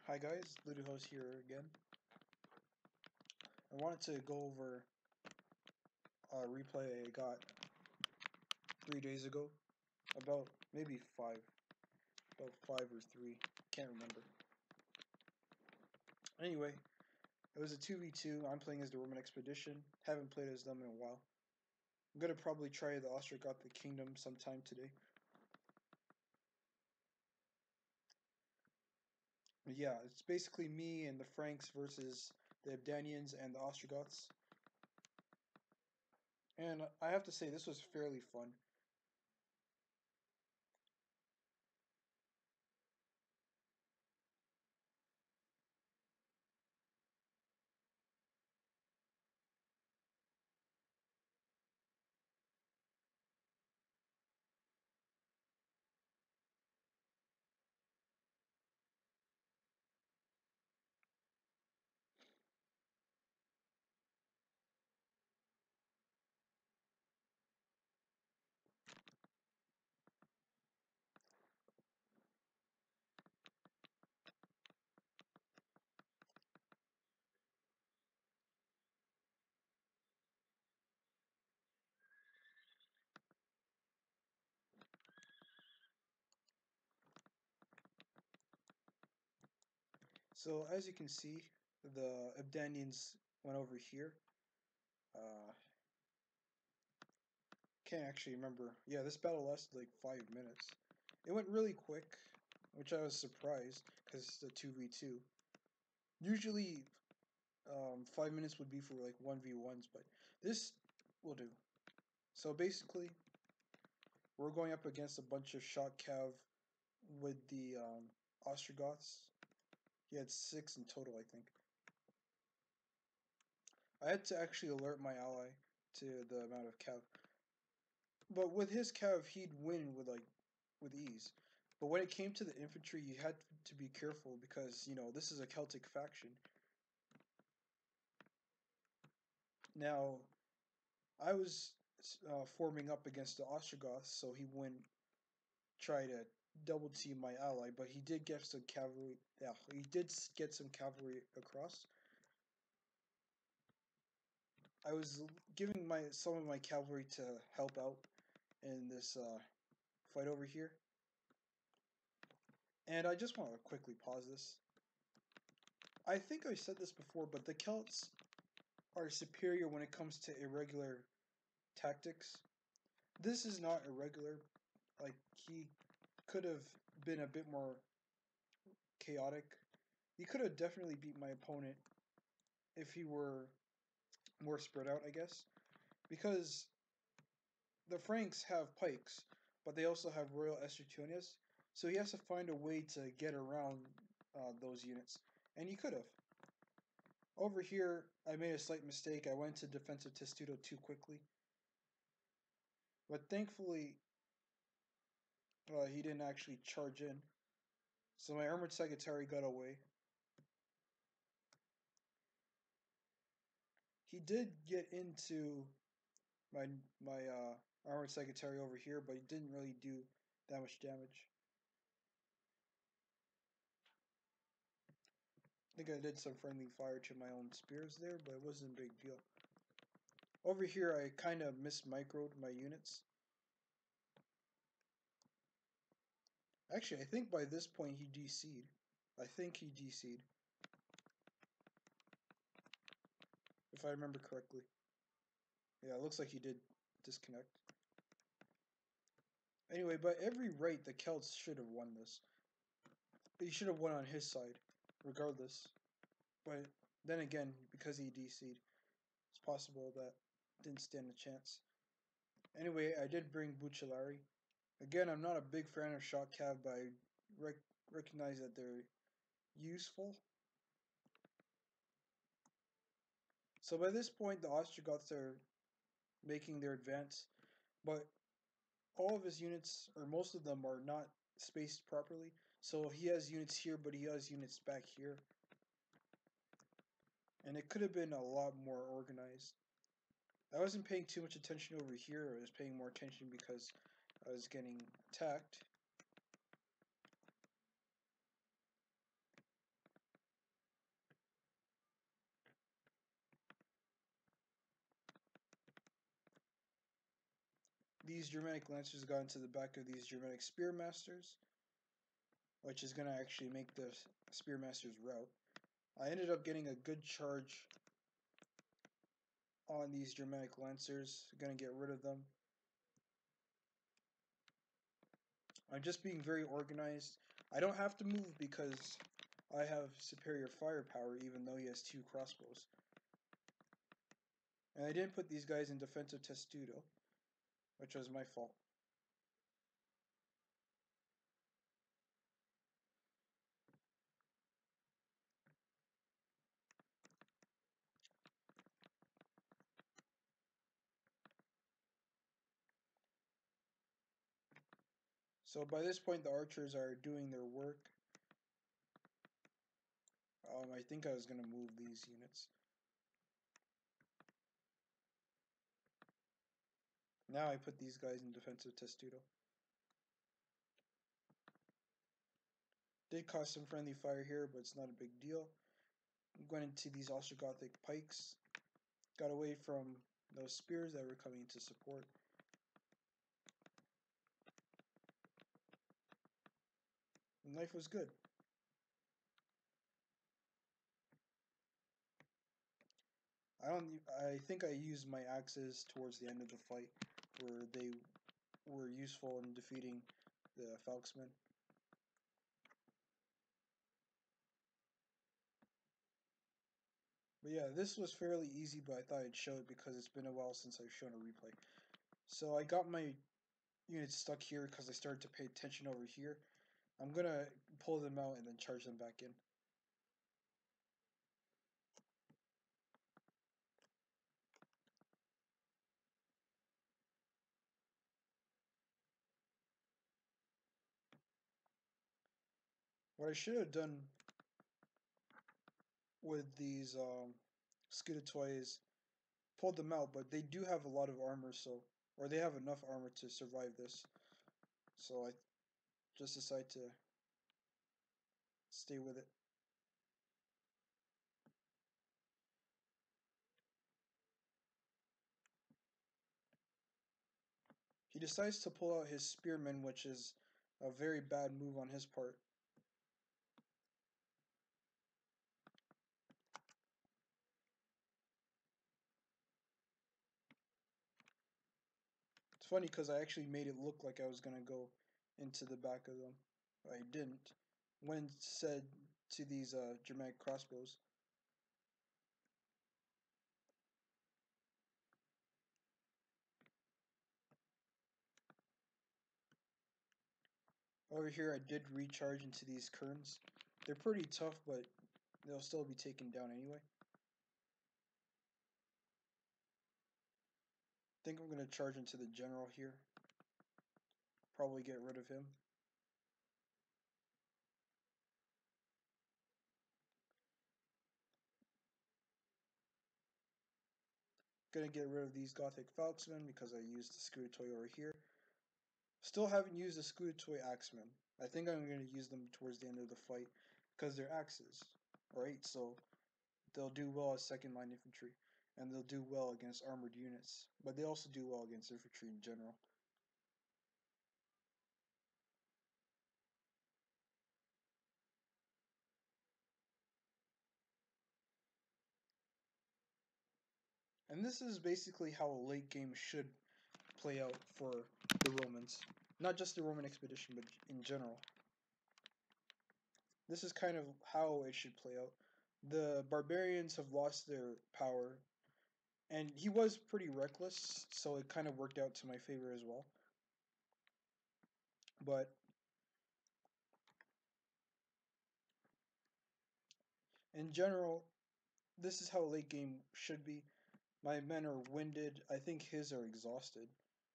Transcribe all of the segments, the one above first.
Hi guys, Ludohost here again. I wanted to go over a replay I got 3 days ago, about maybe about five or three, can't remember. Anyway, it was a 2v2. I'm playing as the Roman Expedition. Haven't played as them in a while. I'm gonna probably try the Ostrogothic Kingdom sometime today. But yeah, it's basically me and the Franks versus the Abdanians and the Ostrogoths. And I have to say, this was fairly fun. So as you can see, the Abdanians went over here. Uh, can't actually remember. Yeah, this battle lasted like 5 minutes. It went really quick, which I was surprised because it's a 2v2. Usually, 5 minutes would be for like 1v1s, but this will do. So basically, we're going up against a bunch of shot cav with the Ostrogoths. He had 6 in total, I think. I had to actually alert my ally to the amount of cav. But with his cav, he'd win with ease. But when it came to the infantry, you had to be careful because this is a Celtic faction. Now, I was forming up against the Ostrogoths, so he wouldn't try to double team my ally. But he did get some cavalry. Yeah, he did get some cavalry across. I was giving some of my cavalry to help out in this fight over here. And I just want to quickly pause this. I think I said this before, but the Celts are superior when it comes to irregular tactics. This is not irregular. Like, he could have been a bit more chaotic. He could have definitely beat my opponent if he were more spread out, I guess. Because the Franks have pikes, but they also have Royal Estertunias, so he has to find a way to get around those units. And he could have. Over here, I made a slight mistake. I went to defensive testudo too quickly. But thankfully, he didn't actually charge in. So my armored Sagittari got away. He did get into my armored Sagittari over here, but he didn't really do that much damage. I think I did some friendly fire to my own spears there, but it wasn't a big deal. Over here, I kind of mismicroed my units. Actually, I think by this point he DC'd. I think he DC'd, if I remember correctly. Yeah, it looks like he did disconnect. Anyway, by every right, the Celts should have won this. He should have won on his side, regardless. But then again, because he DC'd, it's possible that didn't stand a chance. Anyway, I did bring Bucellari. Again, I'm not a big fan of shot cav, but I recognize that they're useful. So by this point, the Ostrogoths are making their advance, but all of his units, or most of them, are not spaced properly. So he has units here, but he has units back here. And it could have been a lot more organized. I wasn't paying too much attention over here. I was paying more attention because I was getting attacked. these Germanic Lancers got into the back of these Germanic Spearmasters, which is going to actually make the Spearmasters rout. I ended up getting a good charge on these Germanic Lancers. Going to get rid of them. I'm just being very organized. I don't have to move because I have superior firepower, even though he has 2 crossbows. And I didn't put these guys in defensive testudo, which was my fault. So by this point, the archers are doing their work. I think I was going to move these units. Now I put these guys in defensive testudo. Did cause some friendly fire here, but it's not a big deal. I'm going into these Ostrogothic pikes. Got away from those spears that were coming to support. The knife was good. I think I used my axes towards the end of the fight, where they were useful in defeating the Falksmen. But yeah, this was fairly easy, but I thought I'd show it because it's been a while since I've shown a replay. So I got my units stuck here because I started to pay attention over here. I'm gonna pull them out and then charge them back in. What I should have done with these Skudatoys, pulled them out, but they do have a lot of armor, so, or they have enough armor to survive this. So I just decided to stay with it. He decides to pull out his spearmen, which is a very bad move on his part. It's funny because I actually made it look like I was going to go into the back of them. I didn't. When said to these Germanic crossbows. Over here I did recharge into these kerns. They're pretty tough, but they'll still be taken down anyway. I think I'm going to charge into the general here. Probably get rid of him. Gonna get rid of these Gothic Falksmen because I used the Scudatoy over here. Still haven't used the Scudatoy Axemen. I think I'm gonna use them towards the end of the fight because they're axes, right? So they'll do well as second line infantry, and they'll do well against armored units. But they also do well against infantry in general. And this is basically how a late game should play out for the Romans. Not just the Roman expedition, but in general. This is kind of how it should play out. The barbarians have lost their power, and he was pretty reckless, so it kind of worked out to my favor as well. But in general, this is how late game should be. My men are winded. I think his are exhausted.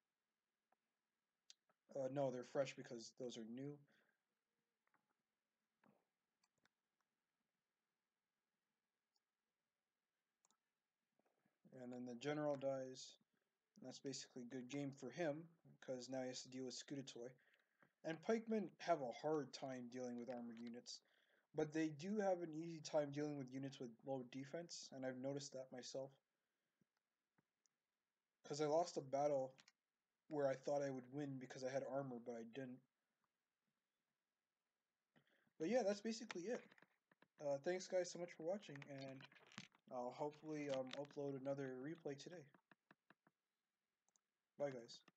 No, they're fresh because those are new. And then the general dies. That's basically a good game for him because now he has to deal with Scudatoy. And pikemen have a hard time dealing with armored units. But they do have an easy time dealing with units with low defense, and I've noticed that myself. Because I lost a battle where I thought I would win because I had armor, but I didn't. But yeah, that's basically it. Thanks guys so much for watching, and I'll hopefully upload another replay today. Bye guys.